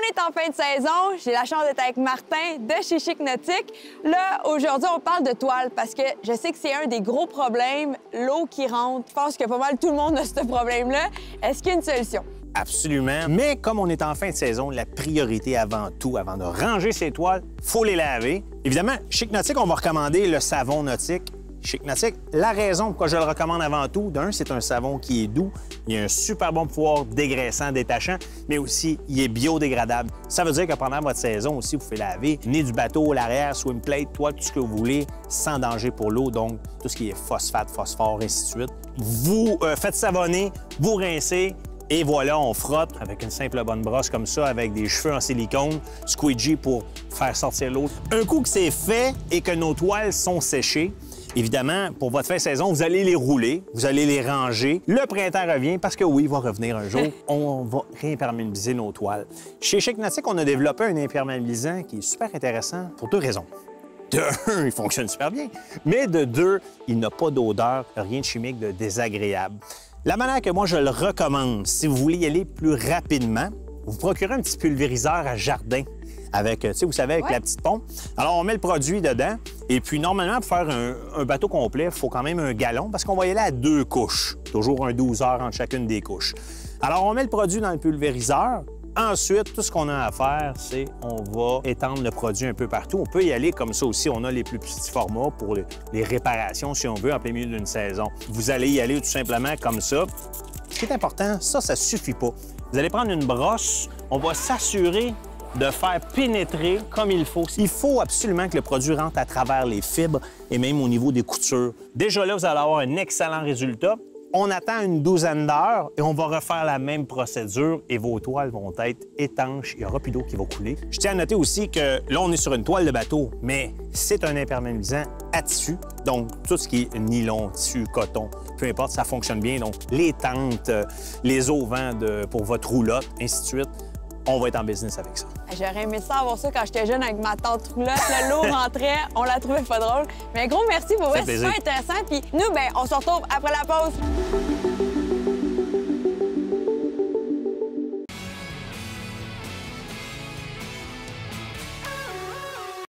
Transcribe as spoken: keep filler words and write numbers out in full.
est en fin de saison. J'ai la chance d'être avec Martin de chez Chic Nautique. Là, aujourd'hui, on parle de toile parce que je sais que c'est un des gros problèmes, l'eau qui rentre. Je pense que pas mal tout le monde a ce problème-là. Est-ce qu'il y a une solution? Absolument. Mais comme on est en fin de saison, la priorité avant tout, avant de ranger ses toiles, il faut les laver. Évidemment, Chic Nautique, on va recommander le savon nautique. Chic Nautique, la raison pourquoi je le recommande avant tout, d'un, c'est un savon qui est doux, il a un super bon pouvoir dégraissant, détachant, mais aussi, il est biodégradable. Ça veut dire que pendant votre saison aussi, vous pouvez laver nez du bateau, l'arrière, swim plate, toile, tout ce que vous voulez, sans danger pour l'eau, donc tout ce qui est phosphate, phosphore, ainsi de suite. Vous euh, faites savonner, vous rincez, et voilà, on frotte avec une simple bonne brosse comme ça, avec des cheveux en silicone, squeegee pour faire sortir l'eau. Un coup que c'est fait et que nos toiles sont séchées, évidemment, pour votre fin de saison, vous allez les rouler, vous allez les ranger. Le printemps revient parce que oui, il va revenir un jour. On va réimperméabiliser nos toiles. Chez Chic Nautique, on a développé un imperméabilisant qui est super intéressant pour deux raisons. De un, il fonctionne super bien, mais de deux, il n'a pas d'odeur, rien de chimique, de désagréable. La manière que moi je le recommande, si vous voulez y aller plus rapidement, vous procurez un petit pulvériseur à jardin avec, tu sais, vous savez, avec ouais. la petite pompe. Alors, on met le produit dedans. Et puis, normalement, pour faire un, un bateau complet, il faut quand même un gallon parce qu'on va y aller à deux couches. Toujours un douze heures entre chacune des couches. Alors, on met le produit dans le pulvériseur. Ensuite, tout ce qu'on a à faire, c'est on va étendre le produit un peu partout. On peut y aller comme ça aussi. On a les plus petits formats pour les, les réparations, si on veut, en plein milieu d'une saison. Vous allez y aller tout simplement comme ça. Ce qui est important, ça, ça suffit pas. Vous allez prendre une brosse. On va s'assurer de faire pénétrer comme il faut. Il faut absolument que le produit rentre à travers les fibres et même au niveau des coutures. Déjà là, vous allez avoir un excellent résultat. On attend une douzaine d'heures et on va refaire la même procédure et vos toiles vont être étanches. Il n'y aura plus d'eau qui va couler. Je tiens à noter aussi que là, on est sur une toile de bateau, mais c'est un imperméabilisant à tissu. Donc, tout ce qui est nylon, tissu, coton, peu importe, ça fonctionne bien. Donc, les tentes, les auvents de, pour votre roulotte, ainsi de suite, on va être en business avec ça. J'aurais aimé ça avoir ça quand j'étais jeune avec ma tante roulotte. L'eau rentrait, on la trouvait pas drôle. Mais gros merci pour vous, c'est super intéressant. Puis nous, ben, on se retrouve après la pause.